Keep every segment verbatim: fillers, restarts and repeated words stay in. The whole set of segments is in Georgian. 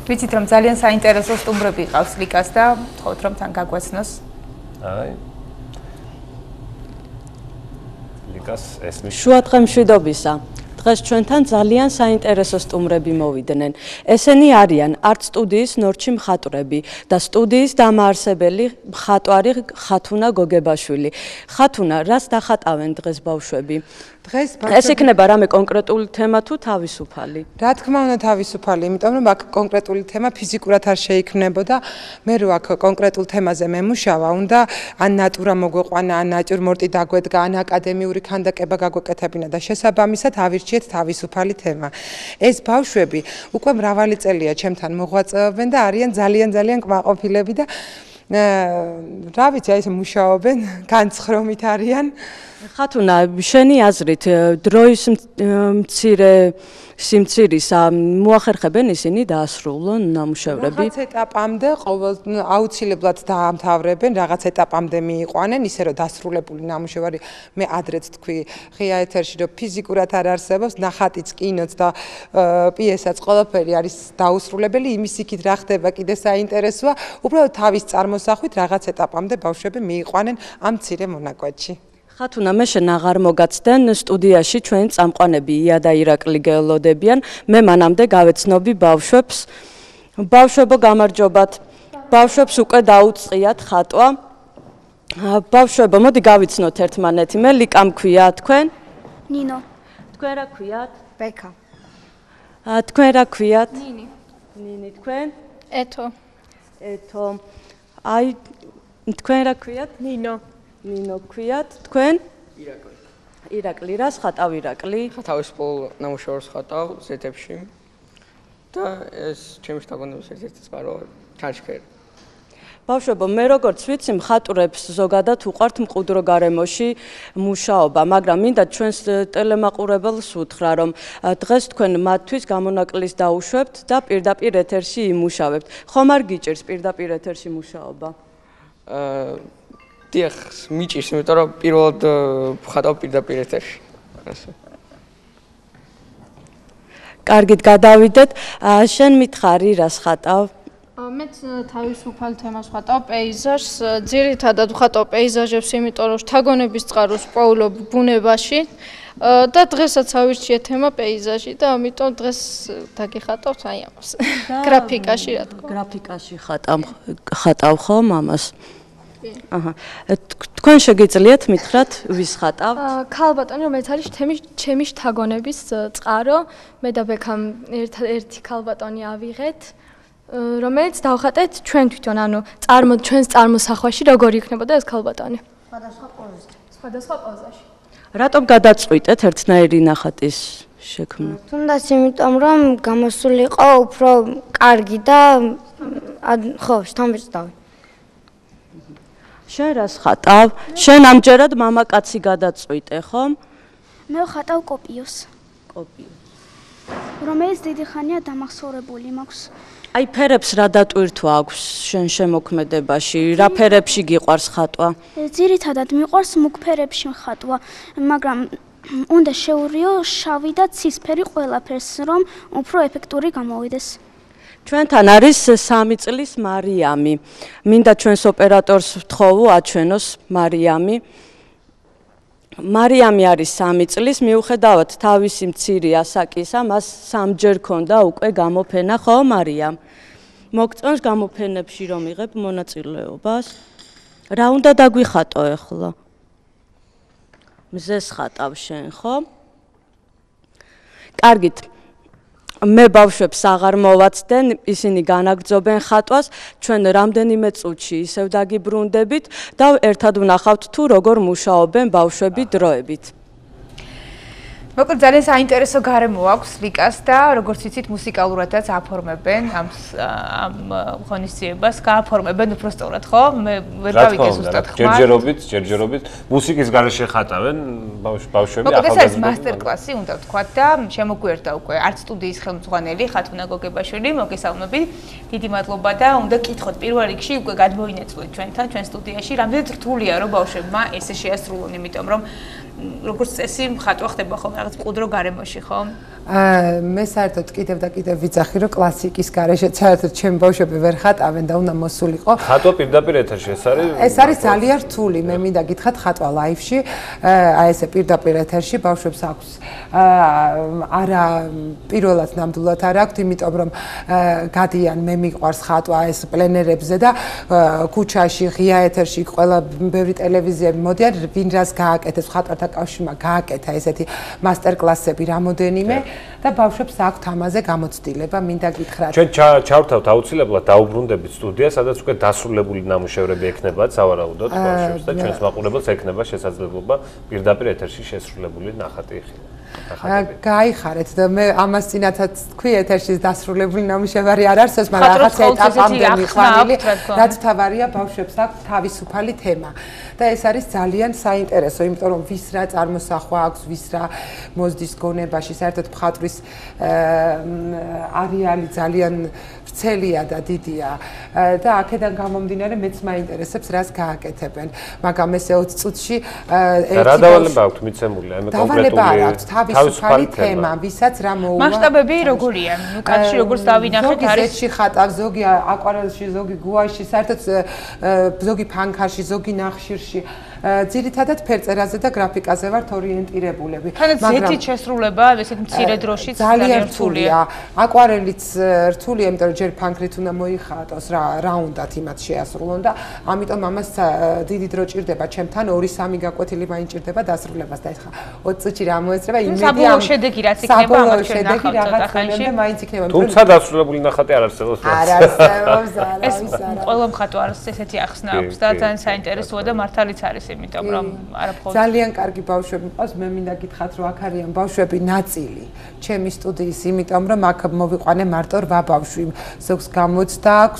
ვიცით რომ ძალიან საინტერესო სტუმრები ყავს ლიკას და ვთხოვთ რომ თან გაგვაცნოს. აი. ლიკას ესმის. შუა დღე მშვიდობისა. დღეს ჩვენთან ძალიან საინტერესო სტუმრები მოვიდნენ. ესენი არიან art სტუდიის ნორჩი მხატვრები და სტუდიის დამაარსებელი მხატვარი ხათუნა გოგებაშვილი. ხათუნა, რას დახატავენ დღეს ბავშვები? დღეს ეს იქნება რამე კონკრეტული თემა თუ თავისუფალი? რა თქმა უნდა თავისუფალი, იმიტომ რომ აქ კონკრეტული თემა ფიზიკურად არ შეიქმნებოდა. მე რო აქ კონკრეტულ თემაზე მემუშავა, უნდა ან ნატურა მოგვეყვანა, ან ნატურმორტი დაგვედგა, ან აკადემიური ქანდაკება გაგვეკეთებინა და შესაბამისად ავირჩიეთ თავისუფალი თემა. ეს ბავშვები უკვე მრავალი წელია ჩემთან მოღვაწეობენ და არიან ძალიან ძალიან კმაყოფილები და რა ვიცი, აი ეს მუშაობენ, განცხრომით არიან. ხათუნა, შენი აზრით, დროის მცირე სიმცირის მოახერხებენ ისინი დაასრულონ ნამუშევრები? რაღაც ეტაპამდე ყოველ აუცილებლად დაამთავრებენ, რაღაც ეტაპამდე მიიყვანენ, ისე რომ დასრულებული ნამუშევარი, მე ადრეც თქვი ღია ეთერში, რომ ფიზიკურად არ არსებობს, ნახატიც, კინოც და პიესაც ყველაფერი არის დაუსრულებელი, იმის იქით რა ხდება კიდე საინტერესოა, უბრალოდ თავის წარმოსახვით რაღაც ეტაპამდე ბავშვები მიიყვანენ ამ მცირე მონაკვეთში. ხათუნა, მე შენ აღარ მოგაცდენ სტუდიაში ჩვენი წამყვანები ია და ირაკლი გელოდებიან. მე მანამდე გავეცნობი ბავშვებს. ბავშვებო, გამარჯობათ. ბავშვებს უკვე დაუწყიათ ხატვა. ბავშვებო, მოდი გავიცნოთ ერთმანეთი. მე ლიკა მქვია, თქვენ? ნინო. თქვენ რა ქვიათ? ბეკა. თქვენ რა ქვიათ? ნინი. ნინი, თქვენ? ეთო. ეთო. აი, თქვენ რა ქვიათ? ნინო. ნინო ქვიათ, თქვენ? ირაკლი. ირაკლი, რას ხატავ ირაკლი? თავისუფალ ნამუშევრს ხატავ ზეთებში და ეს ჩემი შთაგონების ერთ-ერთი წყარო ჩანჩქერი. ბავშვებო, მე როგორც ვიცი, მხატვრებს ზოგადად უყვართ მყუდრო გარემოში მუშაობა, მაგრამ მინდა ჩვენს ტელემაყურებელს უთხრა, რომ დღეს თქვენ მათთვის გამონაკლის დაუშვებთ და პირდაპირ ეთერში იმუშავებთ. ხომ არ გიჭირს პირდაპირ ეთერში მუშაობა? აა დიახ, მიჭირს, იმიტომ რომ პირველად ხატავ პირდაპირ ეთერში. კარგით, გადავიდეთ. შენ მითხარი, რას ხატავ? მეც თავისუფალ თემას ვხატავ, პეიზაჟს, ძირითადად ვხატავ პეიზაჟებს, იმიტომ რომ შთაგონების წყაროს პოულობ ბუნებაში და დღესაც ავირჩიე თემა პეიზაჟი და ამიტომ დღეს დაგიხატავთ აი ამას. გრაფიკაში რა თქმა. გრაფიკაში ხატავ, ხატავ ხომ ამას? აჰა. თქვენ შეგიძლიათ მითხრათ, ვის ხატავ? ქალბატონი, რომელიც არის ჩემი შთაგონების წყარო, მე და ბექამ ერთი ქალბატონი ავიღეთ, რომელიც დავხატეთ ჩვენ თვითონ, ანუ წარმო ჩვენს წარმოსახვაში როგორ იქნებოდა ეს ქალბატონი. სხვადასხვა პოზაში. სხვადასხვა პოზაში. რატომ გადაწყვიტეთ ერთნაირი ნახატის შექმნა? თუნდაც იმიტომ, რომ გამოსული იყო უფრო კარგი და ხო, შთამბეჭდავი. შენ რას ხატავ? შენ ამჯერად მამაკაცი გადაწყვიტე, ხომ? მე ვხატავ კოპიოს. კოპიო. რომელიც დიდი ხანია დამახსოვრებული მაქვს. აი ფერებს რა დატვირთვა აქვს შენ შემოქმედებაში? რა ფერებში გიყვარს ხატვა? ძირითადად მიყვარს მუქ ფერებში ხატვა, მაგრამ უნდა შეურიო შავი და ცისფერი ყველაფერს, რომ უფრო ეფექტური გამოვიდეს. ჩვენთან არის სამი წლის მარიამი. მინდა ჩვენს ოპერატორს ვთხოვო აჩვენოს მარიამი. მარიამი არის სამი წლის, მიუხედავად თავისი მცირე ასაკისა, მას სამჯერ ქონდა უკვე გამოფენა, ხო მარიამ? მოგწონს გამოფენებში რომ იღებ მონაწილეობას? რა უნდა დაგვიხატო ახლა? მზეს ხატავ შენ, ხო? კარგით. მე ბავშვებს აღარ მოვაცდენ, ისინი განაგრძობენ ხატვას, ჩვენ რამდენიმე წუთში ისევ დაგიბრუნდებით და ერთად ვნახავთ თუ როგორ მუშაობენ ბავშვები დროებით. მოკლედ ძალიან საინტერესო გარემო აქვს ლიკას და როგორც ვიცით მუსიკალურადაც აფორმებენ ამ ამ ღონისძიებას, გააფორმებენ უფრო სწორად, ხო? მე ვერ გავიგე ზუსტად ხმარ. ჯერჯერობით, ჯერჯერობით მუსიკის გარეშე ხატავენ ბავშვები ახალგაზრდები. მოკლედ ეს მასტერ-კლასი უნდა ვთქვათ და შემოგვიერთდა უკვე art სტუდიის ხელმძღვანელი ხათუნა გოგებაშვილი, მოგესალმებით. დიდი მადლობა და უნდა გითხოთ პირველ რიგში უკვე გადმოინაცვლეთ ჩვენთან, ჩვენ სტუდიაში, რამდენად რთულია რომ ბავშვებმა ესე შეასრულონ, იმიტომ რომ როგორც წესი მხატვარი ხდება ხოლმე რაღაც მყუდრო გარემოში, ხო? მე საერთოდ კიდევ და კიდევ ვიცახი რომ კლასიკის გარეშე საერთოდ ჩემი ბავშვები ვერ ხატავენ და უნდა მოსულიყო. ხატვა პირდაპირ ეთერში ეს არის? ეს არის ძალიან რთული. მე მინდა გითხრათ ხატვა ლაივში, აი ესე პირდაპირ ეთერში ბავშვებს აქვს არა პირველად ნამდვილად არ აქვს, იმიტომ რომ გადიან მე მიყვარს ხატვა ეს პლენერებზე და ქუჩაში ღია ეთერში ყველა ბევრი ტელევიზიები მოდიან, ვინ რას გააკეთებს ხატვათა კავშირმა გააკეთა ესეთი მასტერკლასები რამოდენიმე და ბავშვებს აქვთ ამაზე გამოცდილება, მინდა გითხრათ. ჩვენ ჩავთავთ აუცილებლად დაუბრუნდებით სტუდია, სადაც უკვე დასრულებული ნამუშევრები ექნებათ სავარაუდოდ ბავშვებს და ჩვენს მაყურებელს ექნება შესაძლებლობა პირდაპირ ეთერში შესრულებული ნახატი იხილოს. გაიხარეთ და მე ამას წინათაც თქვი ეთერში დასრულებული ნამუშევარი არ არსებობს, მაგრამ რაღაც ეტაპამდე მიყვანილი, რაც თავარია ბავშვებს აქვს თავისუფალი თემა. და ეს არის ძალიან საინტერესო, იმიტომ რომ ვის რა წარმოსახვა აქვს, ვის რა მოზდის გონებაში, საერთოდ მხატვრის არეალი ძალიან ვრცელია და დიდია და აქედან გამომდინარე მეც მაინტერესებს რას გააკეთებენ, მაგრამ ესე ოცი წუთში რა დავალება აქვთ მიცემული, აი მე კონკრეტული თავისუფალი თემა, ვისაც რა მოუვა. მასშტაბები როგორია? ნუ კაცში როგორც დავინახეთ არის ზოგი ზეთში ხატავს, ზოგი აკვარელში, ზოგი გუაშში, საერთოდ ზოგი ფანქარში, ზოგი ნახშირში ძირითადად ფერწერაზე და გრაფიკაზე ვართ ორიენტირებულები. მაგრამ ზეთი შესრულება ესეთ მცირე დროში ძალიან რთულია. აკვარელიც რთულია, იმიტომ რომ ჯერ ფანქრით უნდა მოიხატოს, რა რა უნდათ იმათ შეასრულონ და ამიტომ ამას დიდი დრო ჭირდება. ჩემთან ორი სამი გაკვეთილი მაინჭირდება დასრულებას და ეხლა ოცი წუთში რა მოეწრება იმედი ამ საბოლოო შედეგი რაც იქნება ამათ ჩვენ ნახავთ ახალში მაინც იქნება. თუმცა დასრულებული ნახატი არ არსებობს. არ არსებობს, არავის არა. ყველა მხატვარს ესეთი ახსნა აქვს და ძალიან საინტერესოა და მართალიც არის, იმიტომ რომ არაფხოლოდ ძალიან კარგი ბავშვები მყავს, მე მინდა გითხრათ რომ აქ არიან ბავშვები ნაწილი ჩემი სტუდიის, იმიტომ რომ აქ მოვიყვანე მარტო რვა ბავშვი, ზოგს გამოცდა აქვს,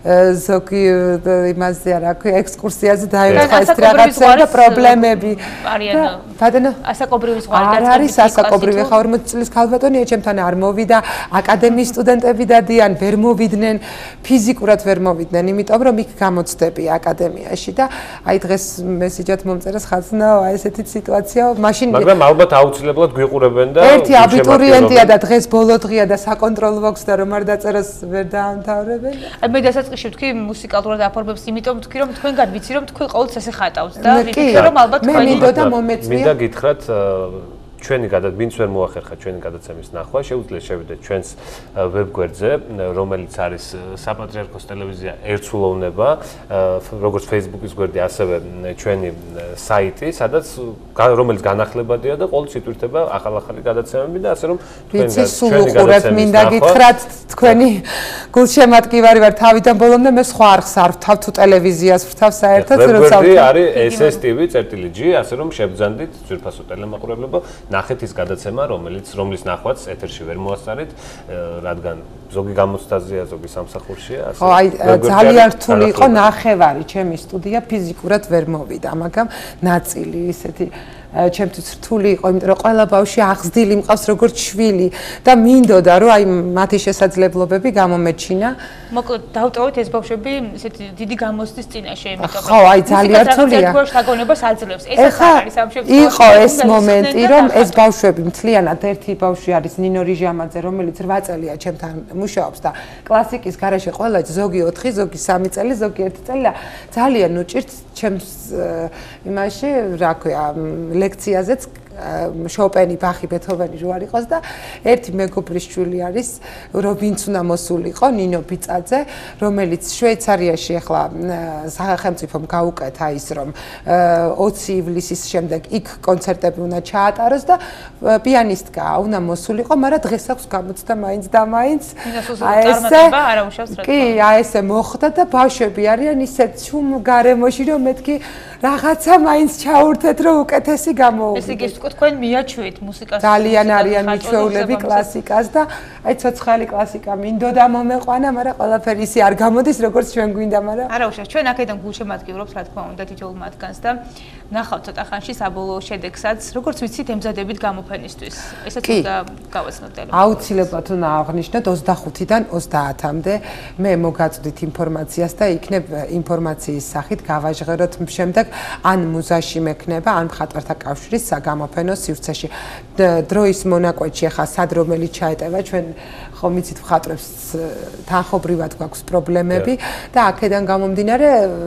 ზოგი იმაზე რა ქვია ექსკურსიაზე დაემთხვა ეს რაღაცა და პრობლემები არიან. ბატონო, ასაკობრივი ზღვარი და არ არის ასაკობრივი, ხა ორმოცი წლის ქალბატონია, ჩემთან არ მოვიდა, აკადემიის სტუდენტები დადიან, ვერ მოვიდნენ, ფიზიკურად ვერ მოვიდნენ, იმიტომ რომ იქ გამოცდები აკადემიაში და აი დღეს მესიჯად მომწერეს ხაზნაო, აი ესეთი სიტუაციაა, მაშინ მაგრამ ალბათ აუცილებლად გვიყურებენ და ერთი აბიტურიენტია და დღეს ბოლო დღეა და საკონტროლო აქვს და რომ არ დაწეროს ვერ დაამთავრებენ. აი მე დასაწყისში ვთქვი მუსიკალურად აფორმებს, იმიტომ ვთქვი რომ თქვენგან ვიცი რომ თქვენ ყოველთვის ესე ხატავთ და ვიფიქრე რომ ალბათ თქვენი მე მინდოდა მომეწვია. მინდა გითხრათ ჩვენი გადაც ვინც ვერ მოახერხა ჩვენი გადაცემის ნახვა, შეუძლია შევიდეთ ჩვენს ვებგვერდზე, რომელიც არის საპატრიარქოს ტელევიზია ერტსულოვნება, როგორც Facebook-ის გვერდი, ასევე ჩვენი საიტი, სადაც რომელიც განახლებადია და ყოველთვის იტვირთება ახალ-ახალი გადაცემები და ასე რომ თქვენ ჩვენი გადაცემის მინდა გითხრათ, თქვენი გულშემატკივარი ვარ თავიდან ბოლომდე, მე სხვა არხს არ ვთავ თუ ტელევიზიას ვთავ საერთოდ, როცა ვებგვერდი არის ეს ეს ტი ვი წერტილი ჯი, ასე რომ შევძანდით ძვირფასო ტელემაყურებლებო ნახეთ ის გადაცემა, რომელიც რომლის ნახვაც ეთერში ვერ მოასწარით, რადგან ზოგი გამოცდაზეა, ზოგი სამსახურშია, ასე. ხო, აი ძალიან რთული იყო ნახევარი ჩემი სტუდია ფიზიკურად ვერ მოვიდა, მაგრამ ნაწილი ისეთი ჩემთვის რთული იყო, იმიტომ რომ ყველა ბავშვი აღზრდილი მყავს როგორც შვილი და მინდოდა რომ აი მათი შესაძლებლობები გამომეჩინა. მოკლედ დავტოვეთ ეს ბავშვები ესეთი დიდი გამოცდის წინაშე, იმიტომ რომ ხო, აი ძალიან რთულია. შთაგონებას აძლევს. ეს არის ამ შემთხვევაში. იყო ეს მომენტი, რომ ეს ბავშვები მთლიანად ერთი ბავშვი არის ნინო რიჟამაძე, რომელიც რვა წელია ჩემთან მუშაობს და კლასიკის garaშე ყველა ზოგი ოთხი, ზოგი სამი წელი, ზოგი ერთი წელი და ძალიან უჭირთ ჩემს იმაში, რა ქვია, ლექციაზეც შოპენი, ბახი, ბეთჰოვენი რო არ იყოს და ერთი მეგობრის შვილი არის, ვინც უნდა მოსულიყო, ნინო ბიწაძე, რომელიც შვეიცარიაში ახლა სახელმწიფომ გაუკეთა ის, რომ ოცი ივლისის შემდეგ იქ კონცერტები უნდა ჩაატაროს და პიანისტკაა, უნდა მოსულიყო, მაგრამ დღეს აქვს გამოცდა მაინც და მაინც. აი ესე არა უშავს რა. კი, აი ესე მოხდა და ბავშვები არიან ისეთ ჩუმ გარემოში, რომ მეთქი რაღაცა მაინც ჩაურთეთ, რომ უკეთესი გამოუვიდეთ. ესე იგი თქვენ მიაჩვით მუსიკას. ძალიან არიან მიჩვეულები კლასიკას და აი ცოცხალი კლასიკა მინდოდა მომეყვანა, მაგრამ ყველაფერი ისე არ გამოდის, როგორც ჩვენ გვინდა, მაგრამ არა უშავს, ჩვენ აქედან გულშემატკივრობს, რა თქმა უნდა, თითოეულ მათგანს და ნახავთ ცოტა ხანში საბოლოო შედეგსაც, როგორც ვიცით, ემზადებით გამოფენისთვის. ესეც უნდა გავაცნოთ დელო. აუცილებლად უნდა აღნიშნოთ ოცდახუთიდან ოცდაათამდე მე მოგაწვდით ინფორმაციას და იქნებ ინფორმაციის სახით გავაჟღეროთ შემდეგ ან მუზაში მექნება, ან მხატვართა კავშირის საგამოფენო სივრცეში. დროის მონაკვეთში ახლა სად რომელიც ჩაეტევა ჩვენ ხომ იცით მხატვრებს თანხობრივად გვაქვს პრობლემები და აქედან გამომდინარე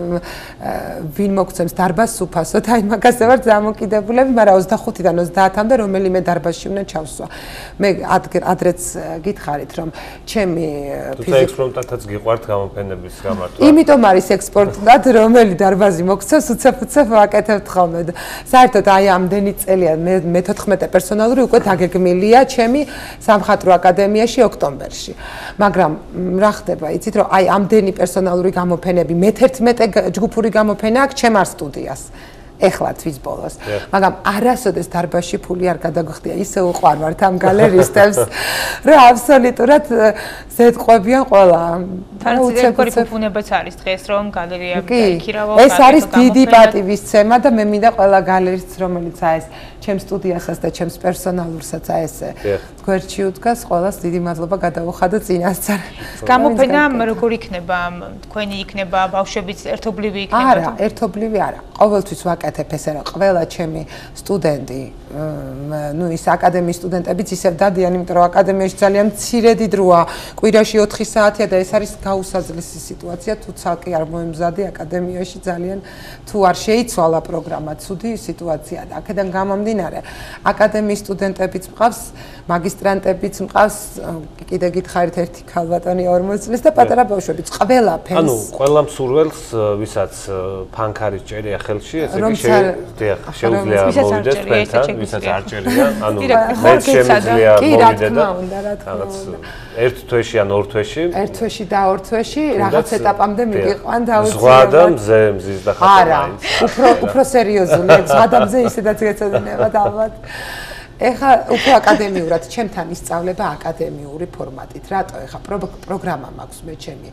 ვინ მოგცემს დარბაზს უფასოდ აი მაგაზე ვარ დამოკიდებულები, მაგრამ ოცდახუთიდან ოცდაათამდე რომელიმე დარბაზში უნდა ჩავსვა. მე ადრეც გითხარით რომ ჩემი თუმცა ექსპერიმენტათაც გიყვართ გამოფენების გამართვა. იმიტომ არის ექსპორტად რომელი დარბაზი მოგცემს უცებ-უცებ ვაკეთებთ ხოლმე. საერთოდ აი ამდენი წელია მე მეთოთხმეტე პერსონალური უკვე დაგეგმილია ჩემი სამხატვრო აკადემიაში ოქტომბერში. მაგრამ რა ხდება, იცით რომ აი ამდენი პერსონალური გამოფენები მეთერთმეტე ჯგუფური გამოფენა აქვს ჩემ არ სტუდიას. ეხლა თვის ბოლოს. მაგრამ არასოდეს დარბაზში ფული არ გადაგვხდია, ისე უყვარვართ ამ გალერისტებს, რომ აბსოლუტურად ზეთყვებიან ყველა. თან ცირეკორი ფუფუნებაც არის დღეს რომ გალერეა იქირავო. ეს არის დიდი პატივისცემა და მე მინდა ყველა გალერისტს რომელიც აეს ჩემ სტუდიასაც და ჩემს პერსონალურსაც აესე გვერდში უდგას, ყველას დიდი მადლობა გადავუხადო წინასწარ. გამოფენა როგორ იქნება? თქვენი იქნება, ბავშვებიც ერთობლივი იქნება? არა, ერთობლივი არა. ყოველთვის ვაკეთებ ესე რომ ყველა ჩემი სტუდენტი, ну ის აკადემიის სტუდენტებიც ისევ დადიან, იმიტომ რომ აკადემიაში ძალიან მცირედი დროა, კვირაში ოთხი საათია და ეს არის გაუსაძლესი სიტუაცია, თუ ცალკე არ მოემზადე აკადემიაში ძალიან თუ არ შეიცვალა პროგრამა, ცუდი სიტუაციაა და აქედან გამომდინარე აკადემიის სტუდენტებიც მყავს, მაგისტრანტებიც მყავს, კიდე გითხარით ერთი ქალბატონი ორმოც წლის და პატარა ბავშვებიც, ყველაფერს. ანუ ყველა მსურველს, ვისაც ფანქარის ჭერია ხელში, ესე იგი შეუძლია მოვიდეს თქვენთან, ვისაც არ ჭერია, ანუ მე შემიძლია მოვიდე და რაღაც ერთ თვეში ან ორ თვეში ერთ თვეში და ორ თვეში რაღაც ეტაპამდე მიგიყვან დაუცილებლად. ზღვა და მზე მზის და ხატვა. არა, უფრო უფრო სერიოზული, ზღვა და მზე ისედაც გეცოდინებათ ალბათ. ეხლა უფრო აკადემიურად ჩემთან ისწავლება აკადემიური ფორმატით. რატო ეხლა პროგრამა მაქვს მე ჩემი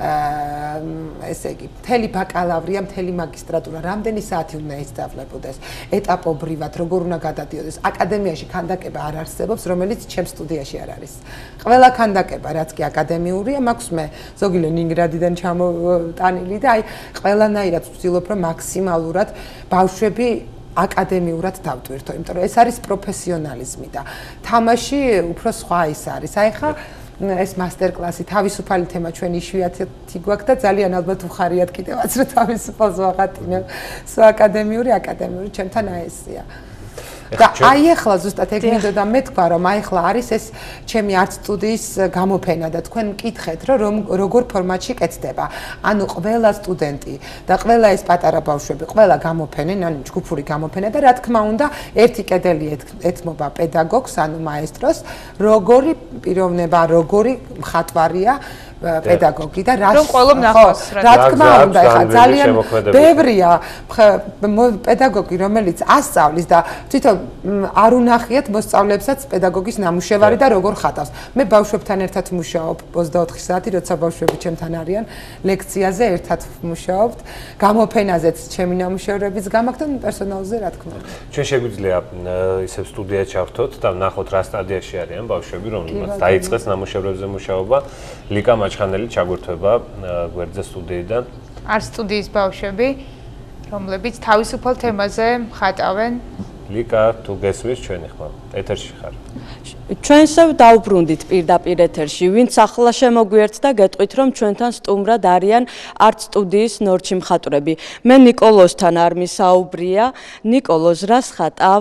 ესე იგი მთელი ბაკალავრია, მთელი მაგისტრატურა, რამდენი საათი უნდა ისწავლებოდეს, ეტაპობრივად როგორ უნდა გადადიოდეს. აკადემიაში ქანდაკება არ არსებობს, რომელიც ჩემ სტუდიაში არ არის. ყველა ქანდაკება, რაც კი აკადემიურია, მაქვს მე ზოგი ლენინგრადიდან ჩამოტანილი და აი ყველანაირად ვცდილობ რომ მაქსიმალურად ბავშვები აკადემიურად დავტვირთო, იმიტომ რომ ეს არის პროფესიონალიზმი და თამაში უფრო სხვა ის არის. აი ხა ეს მასტერ-კლასი, თავისუფალი თემა ჩვენი იშვიათი გვაქვს და ძალიან ალბათ უხარიათ კიდევაც რომ თავისუფალს ვაღატინებ. სო აკადემიური, აკადემიური ჩემთან აი ესია. და აი ახლა ზუსტად ეგ მინდოდა მეთქვა რომ აი ახლა არის ეს ჩემი art სტუდიის გამოფენა და თქვენ მკითხეთ რომ როგორ ფორმატში კეთდება. ანუ ყველა სტუდენტი და ყველა ეს პატარა ბავშვები, ყველა გამოფენენ, ანუ ჯგუფური გამოფენა და რა თქმა უნდა ერთი კედელი ეთმობა პედაგოგს, ანუ მაესტროს, როგორი პიროვნება, როგორი მხატვარია პედაგოგი და რა ყველამ ნახოს რა თქმა უნდა ეხლა ძალიან ბევრია პედაგოგი რომელიც ასწავლის და თვითონ არ უნახიათ მოსწავლეებსაც პედაგოგის ნამუშევარი და როგორ ხატავს. მე ბავშვებთან ერთად მუშაობ ოცდაოთხი საათი, როცა ბავშვები ჩემთან არიან ლექციაზე ერთად მუშაობთ, გამოფენაზეც ჩემი ნამუშევრებიც გამაქვს და პერსონალზე რა თქმა უნდა. ჩვენ შეგვიძლია ისევ სტუდია ჩავთოთ და ნახოთ რა სტადიაში არიან ბავშვები, რომელმაც დაიწყეს ნამუშევრებზე მუშაობა. ლიკა მაჩხანელი ჩაგვირთვება გვერდზე სტუდიიდან. art სტუდიის ბავშვები, რომლებიც თავისუფალ თემაზე ხატავენ. ლიკა, თუ გესმის ჩვენი ხმა, ეთერში ხარ. ჩვენსევ დაუბრუნდით პირდაპირ ეთერში, ვინც ახლა შემოგვიერთ და გეტყვით რომ ჩვენთან სტუმრად არიან art სტუდიის ნორჩი მხატვრები. მე ნიკოლოსთან არ მისაუბრია. ნიკოლოს რას ხატავ?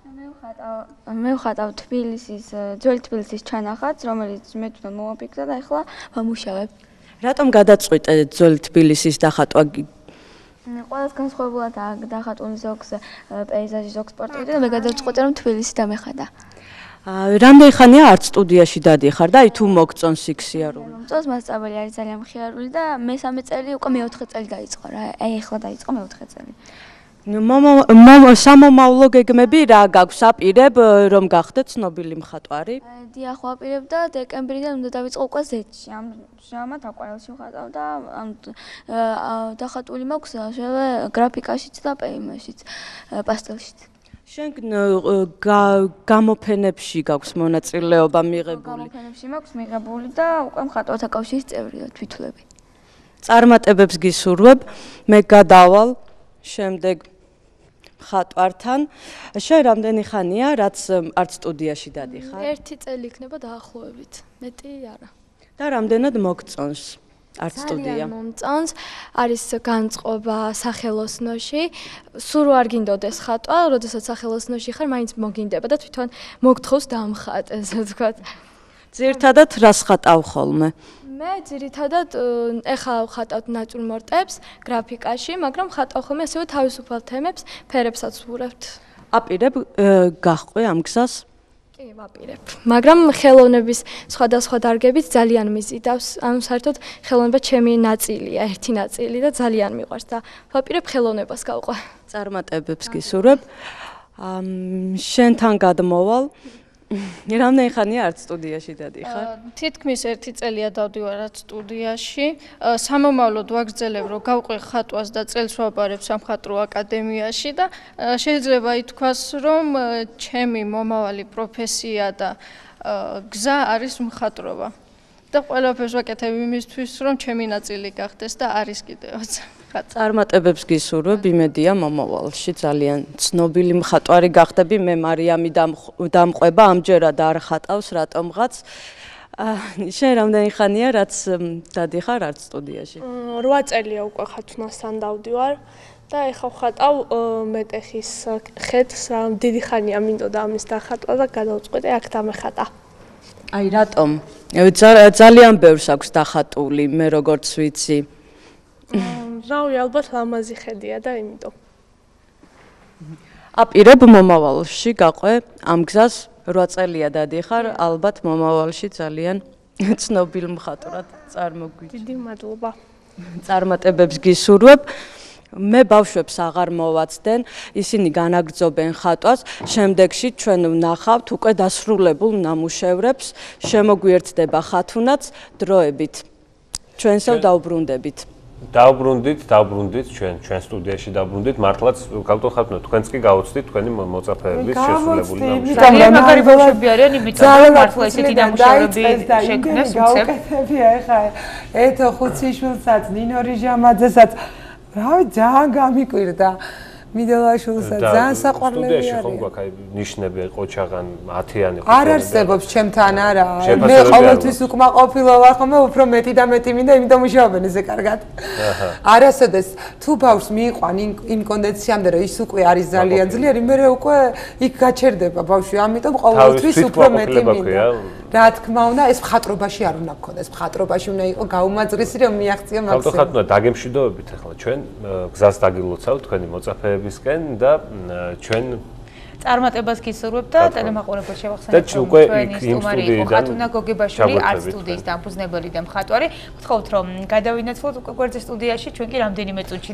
მე ვხატავ თბილისის, ძველი თბილისის ჩანახატს, რომელიც მე თვითონ მომაფიქრა და ახლა ვამუშავებ. რატომ გადაწყვიტე ძველი თბილისის დახატვა? ყველას განსხვავებულად დახატული ზოგს პეიზაჟი, ზოგს პორტრეტი და მე გადავწყვიტე რომ თბილისი დამეხატა. რამდენი ხანია art სტუდიაში დადიხარ და აი თუ მოგწონს იქ სიარული? მომწონს, მასწავლებელი არის ძალიან მხიარული და მესამე წელი უკვე მეოთხე წელი დაიწყო რა. აი ახლა დაიწყო მეოთხე წელი. სამომავლო გეგმები რა გაქვს აპირებ რომ გახდეთ ცნობილი მხატვარი? დიახ, ვაპირებ და დეკემბრიდან უნდა დავიწყო უკვე ზეთში. ამ ჟამად აკვარელში ვხატავ და ამ დახატული მაქვს ასევე გრაფიკაშიც და პეიმაშიც, პასტელშიც. შენ გამოფენებში გაქვს მონაწილეობა მიღებული? გამოფენებში მაქვს მიღებული და უკვე მხატვართა კავშირის წევრი ვარ თვითვლები. წარმატებებს გისურვებ. მე გადავალ შემდეგ მხატვართან. შენ რამდენი ხანია რაც art სტუდიაში დადიხარ? ერთი წელი იქნება დაახლოებით, მეტი არა. და რამდენად მოგწონს art სტუდია? ძალიან მომწონს, არის განწყობა სახელოსნოში. სულ არ გინდოდეს ხატვა, როდესაც სახელოსნოში ხარ, მაინც მოგინდება და თვითონ მოგთხოვს დამხატ, ესე ვთქვათ. ძირითადად რას ხატავ ხოლმე? მე ძირითადად ეხლა ვხატავთ ნატურმორტებს გრაფიკაში, მაგრამ ხატავ ხოლმე ასევე თავისუფალ თემებს, ფერებსაც ვუყურებთ. აპირებ გახვე ამ გზას? კი, ვაპირებ. მაგრამ ხელოვნების სხვადასხვა დარგებით ძალიან მიზიდავს. ანუ საერთოდ ხელოვნება ჩემი ნაწილია, ერთი ნაწილი და ძალიან მიყვარს და ვაპირებ ხელოვნებას გავყვე. წარმატებებს გისურვებ. შენთან გადმოვალ. რამდენი ხანია art სტუდიაში დადიხარ? თითქმის ერთი წელია დავდივარ art სტუდიაში. სამომავლოდ ვაგრძელებ რომ გავყვე ხატვას და წელს ვაბარებ სამხატვრო აკადემიაში და შეიძლება ითქვას რომ ჩემი მომავალი პროფესია და გზა არის მხატვრობა. და ყველაფერს ვაკეთებ იმისთვის რომ ჩემი ნაწილი გახდეს და არის კიდევაც. წარმატებებს გისურვებ, იმედია მომავალში ძალიან ცნობილი მხატვარი გახდები. მე მარიამი დამყვება, ამჯერად არ ხატავს რატომღაც. შენ რამდენი ხანია რაც დადიხარ art სტუდიაში? რვა წელია უკვე ხათუნასთან დავდივარ და ეხლა ვხატავ მეტეხის ხეთს. დიდი ხანია მინდოდა ამის დახატვა და გადავწყვეტე აქ დამეხატა. აი რატომ? ძალიან ბევრს აქვს დახატული, მე როგორც ვიცი. რავი, ალბათ ლამაზი ხედია და იმიტომ. აპირებ მომავალში გაყვე ამ გზას, რვა წელია დადიხარ, ალბათ მომავალში ძალიან ცნობილ მხატვრად წარმოგვიჩნდა. დიდი მადლობა. წარმატებებს გისურვებ. მე ბავშვებს აღარ მოვაცდენ, ისინი განაგრძობენ ხატვას, შემდეგში ჩვენ ვნახავთ უკვე დასრულებულ ნამუშევრებს, შემოგვიერთდება ხათუნაც დროებით. ჩვენსევ დაუბრუნდებით. დავბრუნდით, დავბრუნდით ჩვენ ჩვენ სტუდიაში დავბრუნდით, მართლაც გალტო ხათუნა, თქვენც კი გაუცდით თქვენი მოწაფეების შესრულებული ნამუშევრები. ძალიან მაგარი ბავშვები არიან, იმიტომ მართლა ესეთი ნამუშევრები შექმნეს უცებ. ეხა ეთო ხუციშვილსაც, ნინო რიჟამაძესაც, რავი, ძალიან გამიკვირდა. მიდელაშვილსაც ძალიან საყვარლები არის. სტუდიაში ხომ გვაქვს აი ნიშნები, ყოჩაღან, ათიანი ხო? არ არსებობს ჩემთან არა. მე ყოველთვის უკმაყოფილო ვარ ხოლმე, უფრო მეტი და მეტი მინდა, იმიტომ მუშაობენ ესე კარგად. არასოდეს თუ ბავშვს მიიყვან იმ კონდიციამდე, რომ ის უკვე არის ძალიან ძლიერი, მე უკვე იქ გაჩერდება ბავშვი, ამიტომ ყოველთვის უფრო მეტი მინდა. რა თქმა უნდა, ეს მხატვრობაში არ უნდა გქონდეს, მხატვრობაში უნდა იყოს გაუმაძღისი, რომ მიაღწია მაქსიმუმ. გალტო ხათუნა, დაგემშვიდობებით ახლა ჩვენ გზას დაგილოცავთ თქვენი მოწაფეებისკენ და ჩვენ წარმატებას გისურვებ და ტელემაყურებელს შევახსენებთ რომ ჩვენი სტუმარი იყო ხათუნა გოგებაშვილი art სტუდიის დამფუძნებელი და მხატვარი. ვთხოვთ რომ გადავინაცვლოთ უკვე გვერდზე სტუდიაში, ჩვენ კი რამდენიმე წუთში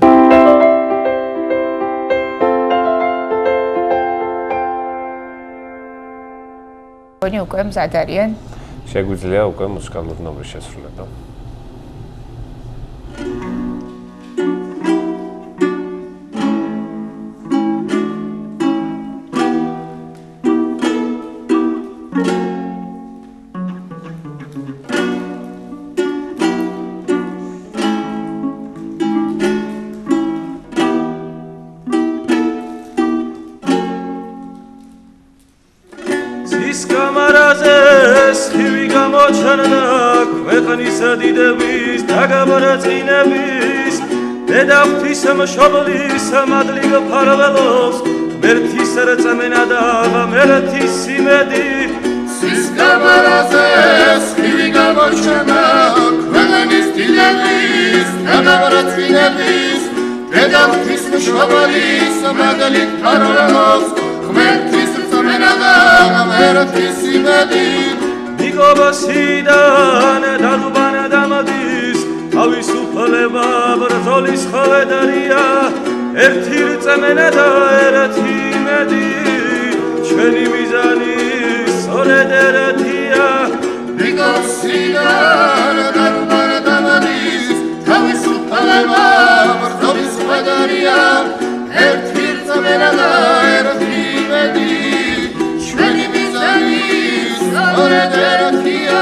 ვინი უკვე მზად არიან? შეგვიძლია უკვე მუსიკალური ნომრის შესრულება. დედების დაგაბარაწინების დედაფის მშობლის მადლიგ ფარველობს მერთვის რწმენა და მერთვის იმედი სისკამარაზე სხივი გამოჩენა ქვეყნის დიდების დაგაბარაწინების დედაფის მშობლის მადლიგ ფარველობს მერთვის რწმენა და მერთვის იმედი გობასიდან დადუბანა დამადის თავისუფლება ბრძოლის ხედარია ერთი რწმენა და ერთი იმედი ჩვენი მიზანი სწორედ ერთია ვიგოსიდან დარბან დამადის თავისუფლება ბრძოლის ხვედარია ერთი რწმენა და ერთი იმედი ჩვენი მიზანი სწორედ ერთია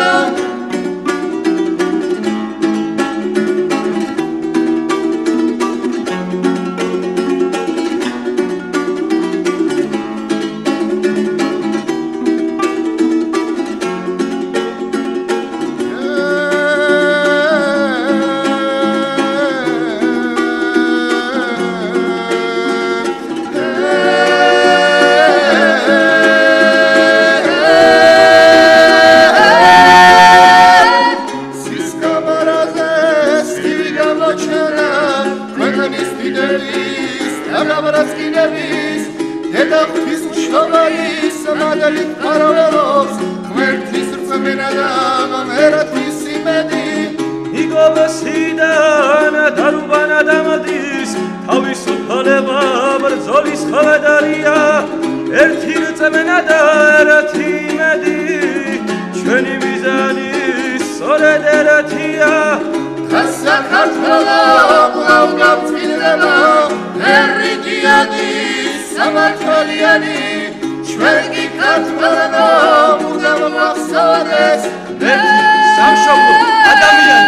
იგობასიდან დარუბან ადამიანის თავისუფლება ბრძოლის ხვედარია ერთი რწმენა და ერთი იმედი ჩვენი მიზანი სწორედ ერთია საქართველო კვლავ გაფრინდება ერიდიანი სამართლიანი ჩვენ კი ქართველებო მუდამ მახსოვდეს სამშობლო ადამიანი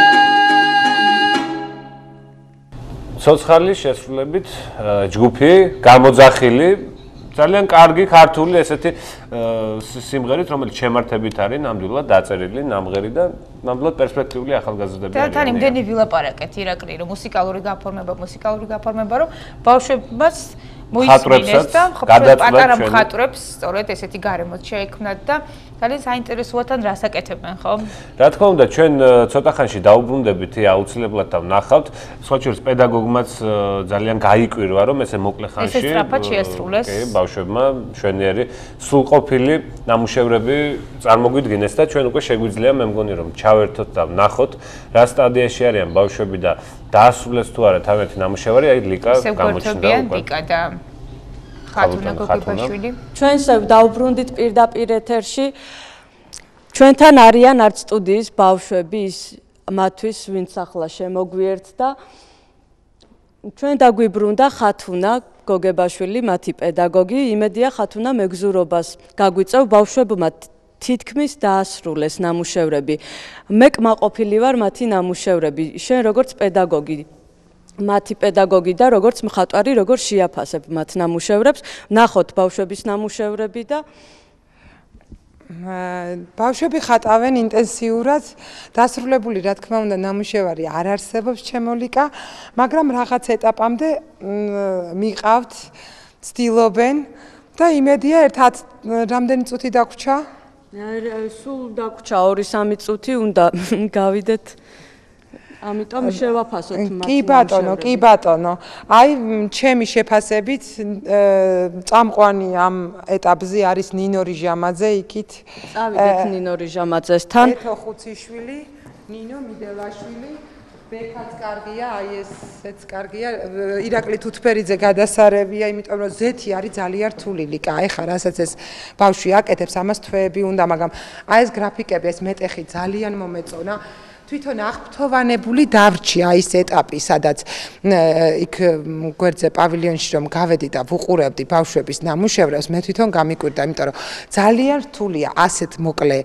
ცოცხალის შესრულებით ჯგუფი გამოძახილი ძალიან კარგი ქართული ესეთი სიმღერით რომელიც შემართებით არის ნამდვილად დაწერილი ნამღერი და ნამდვილად პერსპექტიული ახალგაზრდები არიან. თან იმდენი ვილაპარაკეთ ირაკლი რომ მუსიკალური გაფორმება მუსიკალური გაფორმება რომ ბავშვებმაც მოისმინეს და პატარა მხატვრებს სწორედ ესეთი გარემოც შეექმნათ და ძალიან საინტერესოა თან რას აკეთებენ ხო? რა თქმა უნდა ჩვენ ცოტა ხანში დაუბრუნდებით აუცილებლად და ვნახავთ სხვა შორის პედაგოგმაც ძალიან გაიკვირვა რომ ესე მოკლე ხანში ესე სწრაფად შეასრულეს კი ბავშვებმა მშვენიერი სრულყოფილი ნამუშევრები წარმოგვიდგინეს და ჩვენ უკვე შეგვიძლია მე მგონი რომ ჩავერთოთ და ვნახოთ რა სტადიაში არიან ბავშვები და დაასრულეს თუ არა თავიანთი ნამუშევარი აი ლიკა გამოჩნდა უკვე ლიკა და ხათუნა გოგებაშვილი ჩვენს დაუბრუნდით პირდაპირ ეთერში ჩვენთან არიან art სტუდიის ბავშვები ის მათთვის ვინც ახლა შემოგვიერთდა ჩვენ დაგვიბრუნდა ხათუნა გოგებაშვილი მათი პედაგოგი იმედია ხათუნა მეგზურობას გაგვიწევ ბავშვებმა თითქმის დაასრულეს ნამუშევრები მე კმაყოფილი ვარ მათი ნამუშევრები შენ როგორც პედაგოგი მათი პედაგოგი და როგორც მხატვარი როგორ შეაფასებ მათ ნამუშევრებს ნახოთ ბავშვების ნამუშევრები და ბავშვები ხატავენ ინტენსიურად დასრულებული რა თქმა უნდა ნამუშევარი არ არსებობს ჩემოლიკა მაგრამ რაღაც ეტაპამდე მიყავთ ცდილობენ და იმედია ერთად რამდენი წუთი დაგვრჩა სულ დაგვრჩა ორი სამი წუთი უნდა გავიდეთ ამიტომ შევაფასოთ მათ. კი ბატონო, კი ბატონო. აი ჩემი შეფასებით წამყვანი ამ ეტაპზე არის ნინო რიჟამაძე იქით. წავიდეთ ნინო რიჟამაძესთან. ეთო ხუციშვილი, ნინო მიდელაშვილი, ბექაც კარგია, აი ესეც კარგია. ირაკლი თუთფერიძე გადასარევია, იმიტომ რომ ზეთი არის ძალიან რთული ლიკა. აი ხა რასაც ეს ბავშვი აკეთებს, ამას თვეები უნდა, მაგრამ აი ეს გრაფიკები, ეს მეტეხი ძალიან მომეწონა. თვითონ აღფრთოვანებული დავრჩი აი ეს ეტაპი, სადაც იქ გვერდზე პავილიონში რომ გავედი და ვუყურებდი ბავშვების ნამუშევრებს, მე თვითონ გამიკვირდა, იმიტომ რომ ძალიან რთულია ასეთ მოკლე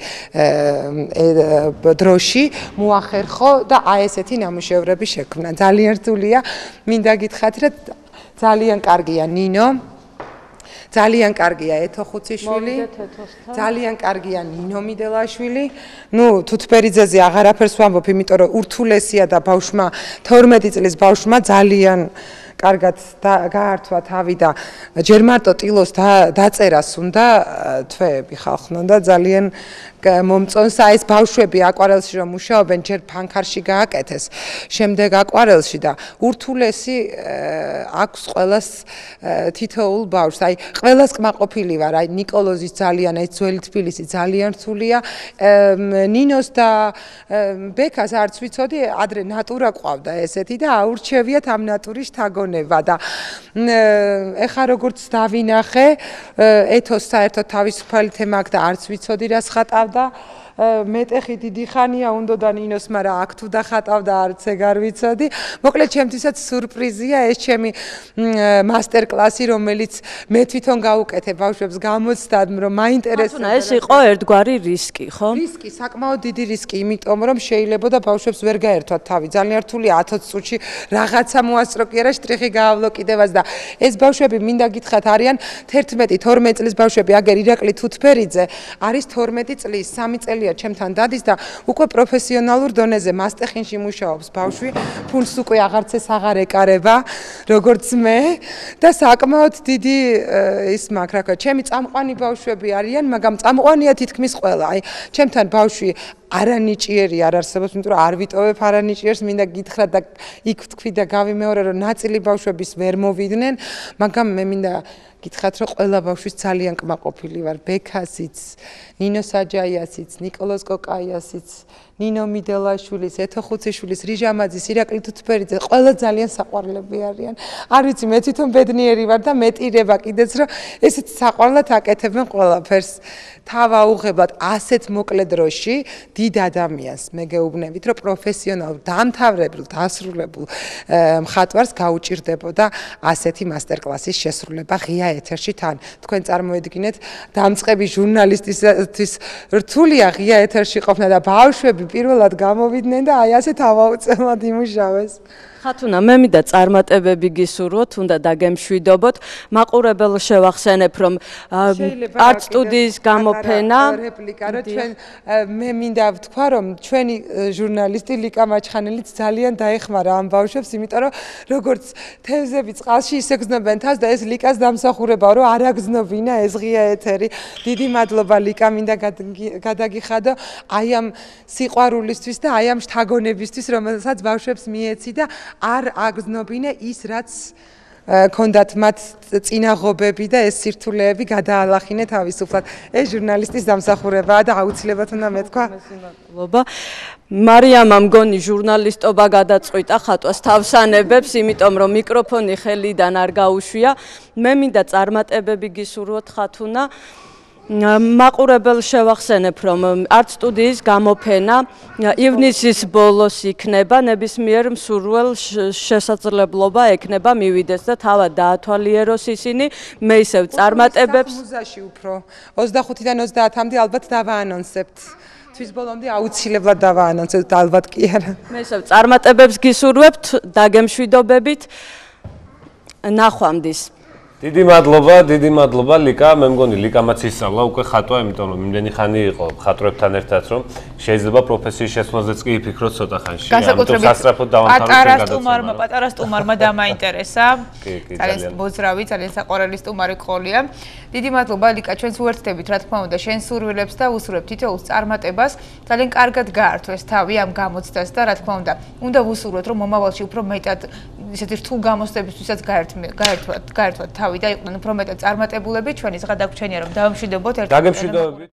დროში მოახერხო და აი ესეთი ნამუშევრები შექმნა. ძალიან რთულია. მინდა გითხრათ, რომ ძალიან კარგია ნინო. ძალიან კარგია ეთო ხუციშვილი. ძალიან კარგია ნინო მიდელაშვილი. ნუ თუთფერიძეზე აღარაფერს ვამბობ, იმიტომ რომ ურთულესია და ბავშვმა თორმეტი წლის ბავშვმა ძალიან კარგად გაართვა თავი და ჯერ მარტო ტილოს დაწერას უნდა თვეები ხალხნო და ძალიან მომწონს აი ეს ბავშვები აკვარელში რომ მუშაობენ ჯერ ფანქარში გააკეთეს შემდეგ აკვარელში და ურთულესი აქვს ყველას თითოეულ ბავშვს აი ყველას კმაყოფილი ვარ აი ნიკოლოზის ძალიან აი ძველი თბილისი ძალიან რთულია ნინოს და ბექას არც ვიცოდი ადრე ნატურა ყავდა ესეთი და აურჩევიათ ამ ნატურის შთაგონება და ეხა როგორც დავინახე ეთოს საერთოდ თავისუფალი თემა აქვს და არც ვიცოდი რა ხატავდა მეტეხი დიდი ხანია უნდოდა ნინოს მაგრამ აქ თუ დახატავდა არც ეგ არ ვიცოდი მოკლედ ჩემთვისაც სურპრიზია ეს ჩემი მასტერ კლასი რომელიც მე თვითონ გავუკეთე ბავშვებს გამოცდად რომ მაინტერესებდა ეს იყო ერთგვარი რისკი ხო რისკი საკმაოდ დიდი რისკი იმიტომ რომ შეიძლებოდა ბავშვებს ვერ გაერთვათ თავი ძალიან რთულია ათოც წუთში რაღაცა მოასწრო კი არა შტრიხი გაავლო კიდევაც და ეს ბავშვები მინდა გითხრათ არიან თერთმეტი თორმეტი წლის ბავშვები აგერ ირაკლი თუთბერიძე არის თორმეტი წლის სამი წელი ჩემთან დადის და უკვე პროფესიონალურ დონეზე მასტეხინში მუშაობს ბავშვი ფულს უკვე აღარც ეს აღარ ეკარება როგორც მე და საკმაოდ დიდი ის მაქვს რა ქვია ჩემი წამყვანი ბავშვები არიან მაგრამ წამყვანია თითქმის ყველა აი ჩემთან ბავშვი არანიჭიერი არ არსებობს იმიტომ რომ არ ვიტოვებ არანიჭიერს მინდა გითხრათ და იქ ვთქვი და გავიმეორე რომ ნაწილი ბავშვების ვერ მოვიდნენ მაგრამ მე მინდა გითხრათ რომ ყველა ბავშვის ძალიან კმაყოფილი ვარ ბექასიც ნინო საჯაიასიც ნიკოლოზ კოკაიასიც ნინო მიდელაშვილის ეთო ხუციშვილის რიჟამაძის ირაკლი თუთბერიძე ყველა ძალიან საყვარლები არიან არ ვიცი მე თვითონ ბედნიერი ვარ და მეტირება კიდეც რომ ესეთ საყვარლად აკეთებენ ყველაფერს თავაუღებლად ასეთ მოკლე დროში დიდ ადამიანს მე გეუბნებით რომ პროფესიონალურ დამთავრებულ დასრულებულ მხატვარს გაუჭირდებოდა ასეთი მასტერ-კლასის შესრულება ღია ეთერში თან თქვენ წარმოედგინეთ დამწყები ჟურნალისტისთვის რთულია ღია ეთერში ყოფნა და ბავშვები პირველად გამოვიდნენ და აი ასე თავაუწელად იმუშავეს ხათუნა მე მინდა წარმატებები გისურვოთ უნდა დაგემშვიდობოთ მაყურებელს შევახსენებ რომ art სტუდიის გამოფენა რეპლიკა რომ ჩვენ მე მინდა ვთქვა რომ ჩვენი ჟურნალისტი ლიკა მაჩხანელიც ძალიან დაეხმარა ამ ბავშვებს იმიტომ რომ როგორც თევზები წყალში ისე გზნობენ თავს და ეს ლიკას დამსახურებაა რომ არ აგზნობინა ეს ღია ეთერი დიდი მადლობა ლიკა მინდა გადაგიხადო აი ამ სიყვარულისთვის და აი ამ შთაგონებისთვის რომელსაც ბავშვებს მიეცი და არ აგზნობინე ის რაც კონდათ მათ წინაღობები და ეს სირთულეები გადაალახინე თავისუფლად ეს ჟურნალისტის დამსახურებაა და აუცილებლად უნდა მეთქვა მადლობა მარიამმა მგონი ჟურნალისტობა გადაწყვიტა ხატვას თავსანებებს იმიტომ რომ მიკროფონი ხელიდან არ გაუშვია მე მინდა წარმატებები გისურვოთ ხათუნა მაყურებელს შევახსენებ რომ art სტუდიის გამოფენა ივნისის ბოლოს იქნება ნებისმიერ მსურველ შესაძლებლობა ექნება მივიდეს და თავად დაათვალიეროს ისინი მე ისევ წარმატებებს მუზაში უფრო ოცდახუთიდან ოცდაათამდე ალბათ დავაანონსებთ თვის ბოლომდე აუცილებლად დავაანონსებთ ალბათ კი არა მე ისევ წარმატებებს გისურვებთ დაგემშვიდობებით ნახვამდის დიდი მადლობა, დიდი მადლობა ლიკა, მე მგონი ლიკამაც ისწავლა უკვე ხატვა, იმიტომ რომ იმდენი ხანი იყო ხატრებთან ერთად, რომ შეიძლება პროფესიის შესვლაზეც კი იფიქროთ ცოტა ხანში. განსაკუთრებით სასწრაფოდ დავამთავრეთ პატარა სტუმარმა, პატარა სტუმარმა დამაინტერესა. ძალიან მოძრავი, ძალიან საყვარელი სტუმარი ყოლია. დიდი მადლობა ლიკა, ჩვენს უერთდებით, რა თქმა უნდა, შენ სურვილებს და უსურვებ თითოეულს წარმატებას. ძალიან კარგად გაართვეს თავი ამ გამოცდას და რა თქმა უნდა, უნდა ვუსურვოთ, რომ მომავალში უფრო მეტად ისეთი რთულ გამოცდებისთვისაც გაერთვათ, გაერთვათ თავი და იყვნენ უფრო მეტად წარმატებულები ჩვენი ზღა დაგვრჩენია რომ დავემშვიდობოთ ერთად. დაგემშვიდობებით.